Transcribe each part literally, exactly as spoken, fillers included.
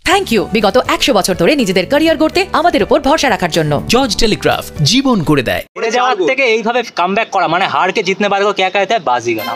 Thank you বিগত একশো বছর ধরে নিজেদের ক্যারিয়ার গড়তে আমাদের উপর ভরসা রাখার জন্য। জর্জ টেলিগ্রাফ জীবন করে দেয়। পড়ে যাওয়ার থেকে এইভাবে কামব্যাক করা মানে হারকে জিতনে পারে क्या कहता है बाजीगर।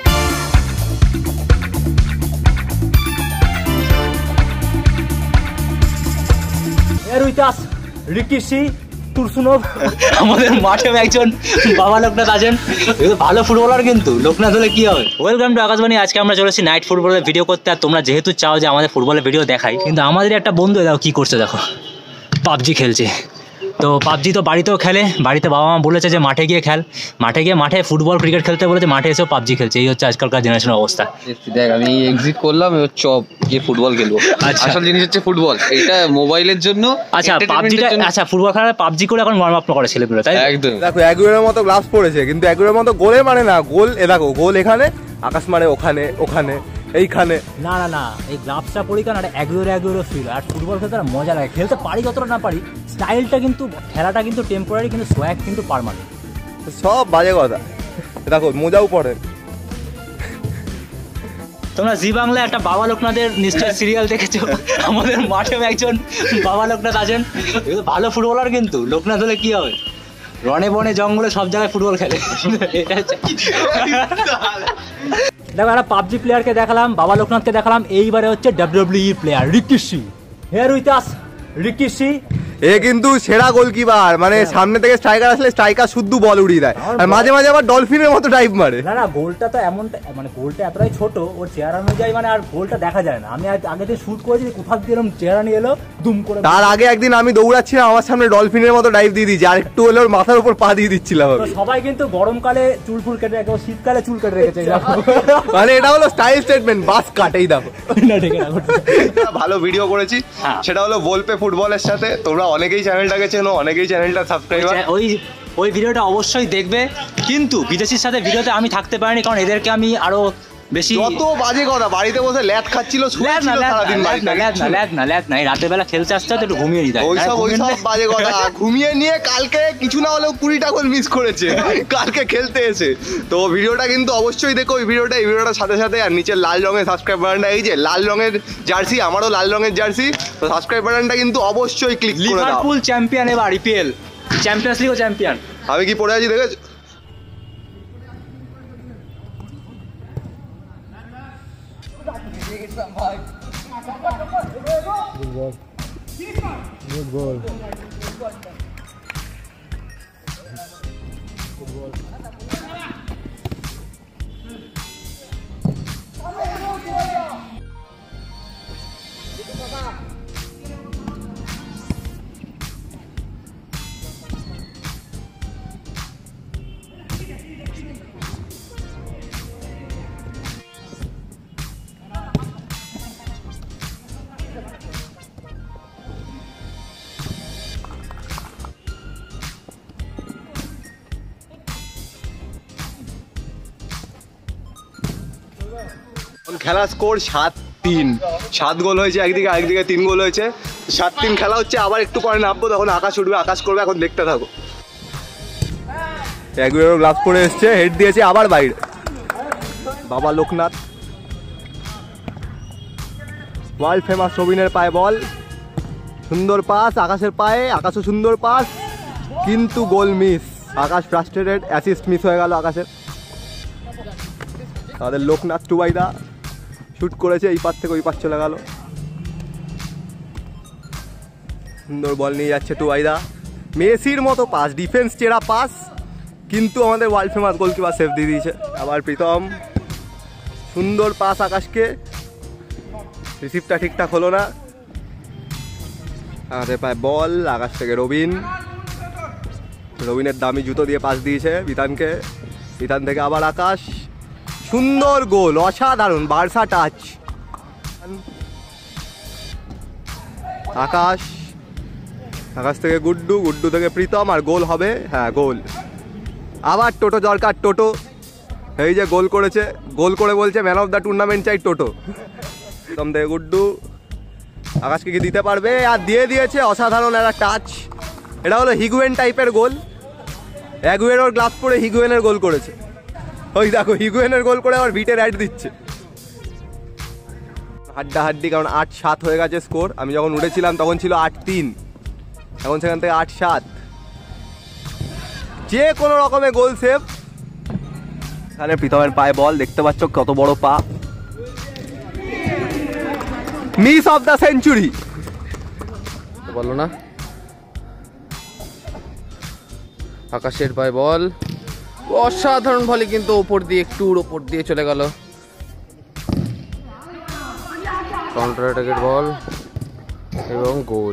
আমাদের মাঠে একজন বাবা লোকনাথ আছেন, ভালো ফুটবলার কিন্তু লোকনাথ হলে কি হবে। Welcome to Akashvani. আজকে আমরা চলেছি নাইট ফুটবলের ভিডিও করতে। আর তোমরা যেহেতু চাও যে আমাদের ফুটবলের ভিডিও দেখাই, কিন্তু আমাদের একটা বন্ধু দেখো কি করছে, দেখো পাবজি খেলছে। তো পাবজি তো বাড়িতেও খেলে, বাড়িতে বাবা মা বলেছে যে মাঠে গিয়ে খেল, মাঠে গিয়ে মাঠে ফুটবল ক্রিকেট খেলতে বলেছে, মাঠে এসেও পাবজি খেলছে। এই হচ্ছে আজকালকার জেনারেশনের অবস্থা। দেখ আমি এক্সিট করলাম, এবার চপ গিয়ে ফুটবল খেলবো। আসল জিনিস হচ্ছে ফুটবল, এটা মোবাইলের জন্য। আচ্ছা পাবজিটা, আচ্ছা ফুটবল খেলা পাবজি করে এখন ওয়ার্ম আপ করে ছেলেগুলো, তাই একদম। দেখো এগুলোর মতো গ্লাভস পড়েছে, কিন্তু এগুলোর মতো গোলে মানে না। গোল এ দেখো, গোল এখানে, আকাশ মানে ওখানে, ওখানে এইখানে। না না না, এই গ্লাভসটা পরি কারণ এগুলো এগুলো ফিল। আর ফুটবল খেলতে মজা লাগে, খেলতে পারি যতটা না পারি। স্টাইলটা কিন্তু, খেলাটা কিন্তু টেম্পোরারি, কিন্তু সোয়াগ কিন্তু পার্মানেন্ট। সব বাজে কথা। দেখো মোজাও পড়ে। তোমরা জি বাংলায় একটা বাবা লোকনাথের নিশ্চয় সিরিয়াল দেখেছো। আমাদের মাঠেও একজন বাবা লোকনাথ আছেন, ভালো ফুটবলার কিন্তু লোকনাথ হলে কি হবে, রনে বনে জঙ্গলে সব জায়গায় ফুটবল খেলে। দেখো একটা পাবজি প্লেয়ারকে দেখালাম, বাবা লোকনাথকে দেখালাম, এইবারে হচ্ছে WWE player Rikishi. Here with us Rikishi. এ কিন্তু সেরা গোলকিপার, মানে সামনে থেকে স্ট্রাইকার আসলে স্ট্রাইকার শুদ্ধ বল উড়িয়ে দেয়, আর মাঝে মাঝে আবার ডলফিনের মতো ডাইভ মারে। না না, গোলটা তো এমনটা, মানে গোলটা এতটাই ছোট, ওর চেহারা অনুযায়ী মানে আর গোলটা দেখা যায় না। আমি আগে থেকে শুট করেছি, কোথাও দিয়ে এরকম চেহারা নিয়ে এলো দুম করে। তার আগে একদিন আমি দৌড়াচ্ছিলাম, আমার সামনে ডলফিনের মতো ডাইভ দিয়ে দিয়েছি, আর একটু হলে ওর মাথার উপর পা দিয়ে দিচ্ছিলাম। সবাই কিন্তু গরমকালে চুল ফুল কেটে রেখে, শীতকালে চুল কেটে রেখেছে। মানে এটা হলো স্টাইল স্টেটমেন্ট, বাস কাটেই দেখো। ভালো ভিডিও করেছি, সেটা হলো বলপে ফুটবলের সাথে। তোমরা অনেকেই চ্যানেলটাকে চেনো, অনেকেই চ্যানেলটা সাবস্ক্রাইবার। ওই ওই ভিডিওটা অবশ্যই দেখবে, কিন্তু বিদেশির সাথে ভিডিওতে আমি থাকতে পারিনি, কারণ এদেরকে আমি আরো বেশি। যত বাজে কথা, বাড়িতে বসে ল্যাদ খাচ্ছিল, সারাদিন রাতের বেলা খেলতে আসতে একটু ঘুমিয়ে নিতে, ওইসব ওইসব বাজে কথা ঘুমিয়ে নিয়ে কালকে কিছু না হলেও কুড়িটা গোল মিস করেছে কালকে খেলতে এসে। তো ভিডিওটা কিন্তু অবশ্যই দেখো, ওই ভিডিওটা এই ভিডিওটার সাথে সাথে। আর নিচের লাল রঙের সাবস্ক্রাইব বাটনটা, এই যে লাল রঙের জার্সি, আমারও লাল রঙের জার্সি, তো সাবস্ক্রাইব বাটনটা কিন্তু অবশ্যই ক্লিক করে দাও। লিভারপুল চ্যাম্পিয়ন এবার ইপিএল, চ্যাম্পিয়ন্স লিগও চ্যাম্পিয়ন। আমি কি পড়ে আছি দেখেছো? Good goal. খেলা স্কোর সাত তিন, সাত গোল হয়েছে একদিকে, আরেকদিকে তিন গোল হয়েছে। সাত তিন খেলা হচ্ছে, আবার একটু পরে নামবো, তখন আকাশ উঠবে, আকাশ করবে, এখন দেখতে থাকো। এগুলো গ্লাভস পরে এসছে, হেড দিয়েছে আবার বাইরে। বাবা লোকনাথ, ওয়ার্ল্ড ফেমাস রবিনের পায়ে বল, সুন্দর পাস আকাশের পায়ে, আকাশও সুন্দর পাস, কিন্তু goal miss. Akash frustrated, assist miss হয়ে গেল আকাশের। আমাদের লোকনাথ টুবাইদা শুট করেছে, এই পার থেকে ওই পার চলে গেল। সুন্দর বল নিয়ে যাচ্ছে টুবাইদা, মেসির মতো পাস, ডিফেন্স চেরা পাস, কিন্তু আমাদের ওয়ার্ল্ড ফেমাস গোলকিপার সেভ দিয়ে দিয়েছে। আবার প্রীতম, সুন্দর পাস আকাশকে, রিসিভটা ঠিকঠাক হলো না। আমাদের পায় বল, আকাশ থেকে রবিন, রবিনের দামি জুতো দিয়ে পাস দিয়েছে বিতানকে, বিতান থেকে আবার আকাশ, সুন্দর গোল, অসাধারণ বার্সা টাচ। আকাশ, আকাশ থেকে গুড্ডু, গুড্ডু থেকে প্রীতম, আর গোল হবে। হ্যাঁ গোল। আবার টোটো দরকার, টোটো এই যে গোল করেছে, গোল করে বলছে ম্যান অফ দ্য টুর্নামেন্ট চাই টোটো। প্রীতম থেকে গুড্ডু, আকাশকে কি দিতে পারবে, আর দিয়ে দিয়েছে, অসাধারণ একটা টাচ। এটা হলো হিগুয়েন টাইপের গোল, অ্যাগুয়েরোর গ্লাভস পরে হিগুয়েনের গোল করেছে। ওই দেখো হিগুয়েনের গোল করে আবার বিটের অ্যাড দিচ্ছে। হাড্ডাহাড্ডি, কারণ আট সাত হয়ে গেছে স্কোর। আমি যখন উঠেছিলাম তখন ছিল আট তিন, এখন সেখান থেকে আট সাত। যে কোনো রকমের গোল সেভ। এখানে প্রীতমের পায়ে বল, দেখতে পাচ্ছ কত বড় পা। মিস অফ দ্য সেঞ্চুরি বলো না। আকাশের পায়ে বল, অসাধারণ ভলি, কিন্তু ওপর দিয়ে একটু ওপর দিয়ে চলে গেল। কাউন্টার অ্যাটাকের বল এবং গোল।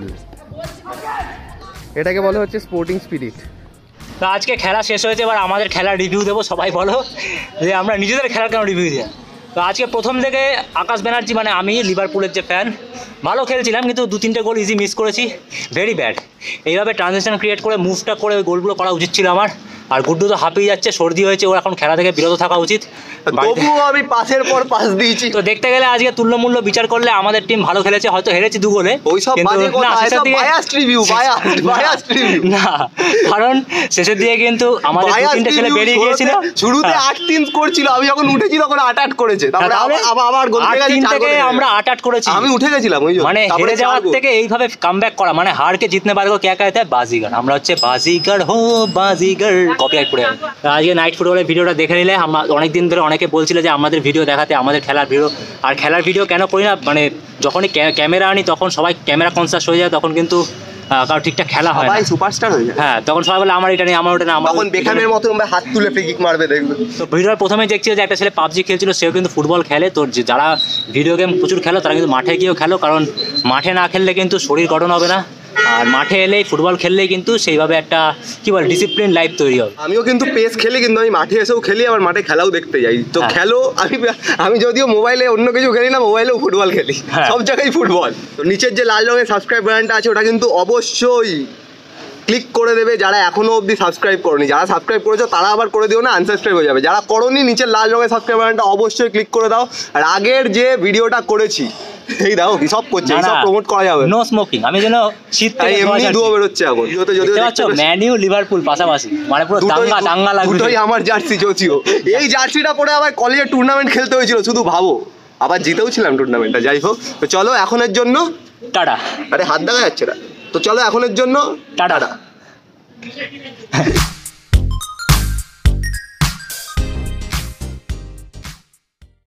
এটাকে বলা হচ্ছে স্পোর্টিং স্পিরিট। তো আজকে খেলা শেষ হয়েছে, এবার আমাদের খেলার রিভিউ দেবো। সবাই বলো যে আমরা নিজেদের খেলার কেন রিভিউ দিই। তো আজকে প্রথম থেকে আকাশ ব্যানার্জি মানে আমি লিভারপুলের যে ফ্যান, ভালো খেলছিলাম কিন্তু দু তিনটে গোল ইজি মিস করেছি, ভেরি ব্যাড। এইভাবে ট্রানজিশন ক্রিয়েট করে মুভটা করে ওই গোলগুলো করা উচিত ছিল আমার। আর গুড্ডু তো হাঁপিয়ে যাচ্ছে, সর্দি হয়েছে, ওর এখন খেলা থেকে বিরত থাকা উচিত। তবুও আমি পাসের পর পাস দিয়েছি। তো দেখতে গেলে আজকে তুল্যমূল্য বিচার করলে আমাদের টিম ভালো খেলেছে, হয়তো হেরেছি দু গোলে। ওইসব বাজে কথা, এসব biased review, biased biased review না, কারণ শেষের দিকে কিন্তু আমাদের দু তিনটে ছেলে বেরিয়ে গিয়েছিল। শুরুতে আট তিন স্কোর ছিল, আমি যখন উঠেছি তখন আট আট করেছে। তারপরে আবার আবার গোল আট তিন থেকে আমরা আট আট করেছি। আমি উঠে গেছিলাম ওই জন্য। মানে হেরে যাওয়ার থেকে এইভাবে কামব্যাক করা, মানে হারকে জিতনে পারে কে कहता है बाजीगर। আমরা হচ্ছে বাজিগার হো বাজিগার, কপিরাইট পড়ে। আজকে নাইট ফুটবলের ভিডিওটা দেখে নিলে, আমরা অনেকদিন ধরে অনেকে বলছিল যে আমাদের ভিডিও দেখাতে, আমাদের খেলার ভিডিও। আর খেলার ভিডিও কেন করি না, মানে যখনই ক্যামেরা আনি তখন সবাই ক্যামেরা কনসাস হয়ে যায়, তখন কিন্তু কারণ ঠিকঠাক খেলা হয় না, সুপারস্টার হয়ে যায়। হ্যাঁ, তখন সবাই বলে আমার এটা নেই, আমার ওটা নেই, আমার। তখন বেকামের মতো হাত তুলে ফ্রি কিক মারবে, দেখবে। তো ভিডিওর প্রথমে দেখছিল যে একটা ছেলে পাবজি খেলছিল, সেও কিন্তু ফুটবল খেলে। তো যারা ভিডিও গেম প্রচুর খেলো তারা কিন্তু মাঠে গিয়েও খেলো, কারণ মাঠে না খেললে কিন্তু শরীর গঠন হবে না। আর মাঠে এলেই ফুটবল খেললেই কিন্তু সেইভাবে একটা কি বল ডিসিপ্লিন লাইফ তৈরি হবে। আমিও কিন্তু পেস খেলি, কিন্তু আমি মাঠে এসেও খেলি, আবার মাঠে খেলাও দেখতে যাই। তো খেলো, আমি আমি যদিও মোবাইলে অন্য কিছু খেলি না, মোবাইলেও ফুটবল খেলি, সব জায়গায় ফুটবল। তো নিচের যে লাল রঙের সাবস্ক্রাইব বাটনটা আছে ওটা কিন্তু অবশ্যই ক্লিক করে দেবে যারা এখনো অবধি সাবস্ক্রাইব করনি। যারা সাবস্ক্রাইব করেছো তারা আবার করে দিও না, আনসাবস্ক্রাইব হয়ে যাবে। যারা করোনি, নিচের লাল রঙের সাবস্ক্রাইব বাটনটা অবশ্যই ক্লিক করে দাও। আর আগের যে ভিডিওটা করেছি, এই দেখো কি সব করছে, সব প্রমোট করা যাবে। No smoking. আমি যেন শীত থেকে এমনি দুও বেরোচ্ছে এখন। যদিও যদিও দেখতে ম্যান ইউ লিভারপুল পাশাপাশি, মানে পুরো দাঙ্গা দাঙ্গা লাগবে। দুটোই আমার জার্সি যদিও। এই জার্সিটা পরে আবার কলেজে টুর্নামেন্ট খেলতে হয়েছিল, শুধু ভাবো। আবার জিতেও ছিলাম টুর্নামেন্টটা। যাই হোক, তো চলো এখনের জন্য টাটা। আরে হাত দেখা যাচ্ছে না, তো চলো এখনের জন্য টাটা।